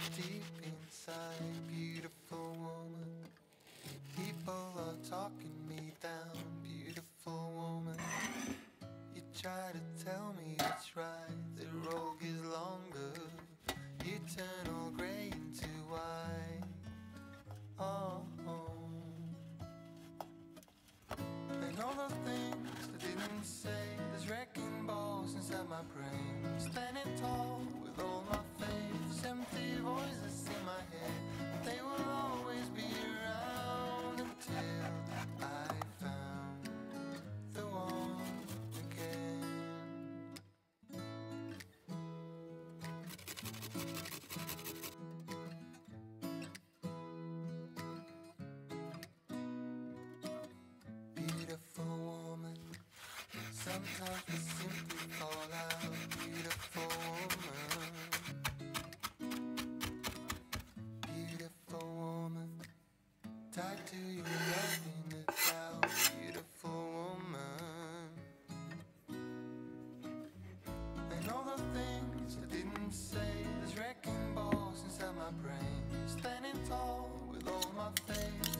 deep inside, beautiful woman. People are talking me down, beautiful woman. You try to tell me it's right, the road is longer. You turn all grey into white. Oh, and all the things I didn't say, there's wrecking balls inside my brain. Standing tall with all my faith, empty voices in my head. They will always be around until I found the one again. Beautiful woman, sometimes we simply fall out. Beautiful woman, beautiful woman, tied to your love in the cloud. Beautiful woman, and all the things I didn't say, there's wrecking balls inside my brain. Standing tall with all my faith,